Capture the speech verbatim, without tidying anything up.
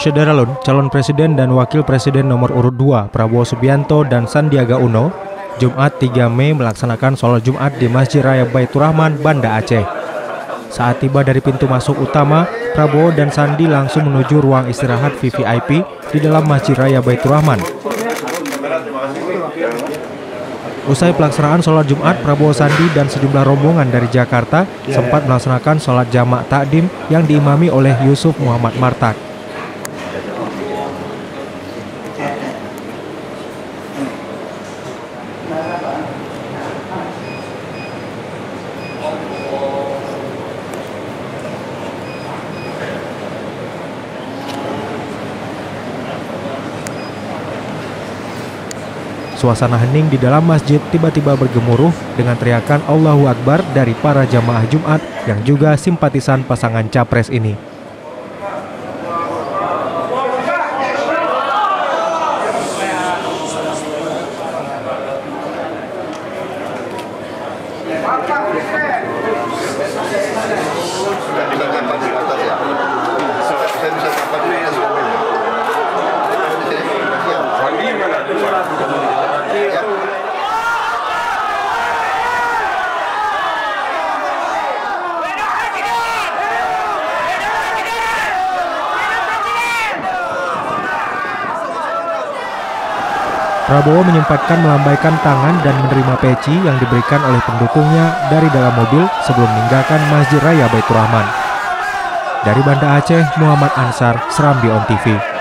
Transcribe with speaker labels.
Speaker 1: Syederalun, calon presiden dan wakil presiden nomor urut dua Prabowo Subianto dan Sandiaga Uno, Jumat tiga Mei melaksanakan sholat Jumat di Masjid Raya Baitur Rahman, Banda Aceh. Saat tiba dari pintu masuk utama, Prabowo dan Sandi langsung menuju ruang istirahat V V I P di dalam Masjid Raya Baitur Rahman. Usai pelaksanaan sholat Jumat, Prabowo, Sandi, dan sejumlah rombongan dari Jakarta sempat melaksanakan sholat jamak takdim yang diimami oleh Yusuf Muhammad Martak. Suasana hening di dalam masjid tiba-tiba bergemuruh dengan teriakan Allahu Akbar dari para jamaah Jumat yang juga simpatisan pasangan capres ini. Prabowo menyempatkan melambaikan tangan dan menerima peci yang diberikan oleh pendukungnya dari dalam mobil sebelum meninggalkan Masjid Raya Baitur Rahman. Dari Banda Aceh, Muhammad Ansar, Serambi On T V.